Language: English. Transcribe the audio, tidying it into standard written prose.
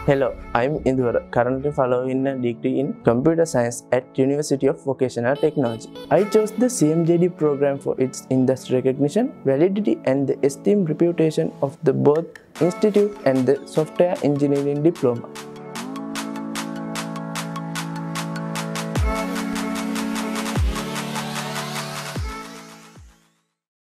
Hello, I'm Indura, currently following a degree in Computer Science at University of Vocational Technology. I chose the CMJD program for its industry recognition, validity and the esteemed reputation of the both institute and the software engineering diploma.